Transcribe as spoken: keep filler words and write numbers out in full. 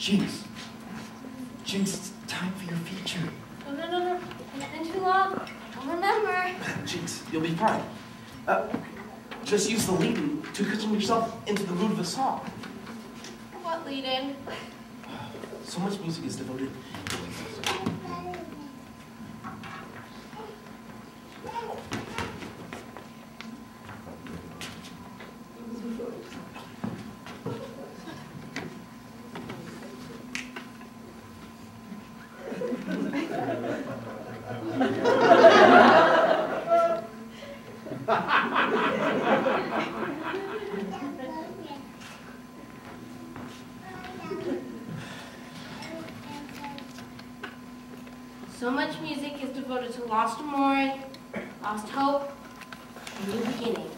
Jinx. Jinx, it's time for your feature. No, no, no, no. It's been too long. I'll remember. Jinx, you'll be fine. Uh, just use the lead-in to cushion yourself into the mood of the song. What lead-in? So much music is devoted. So much music is devoted to lost amour, lost hope, and new beginnings.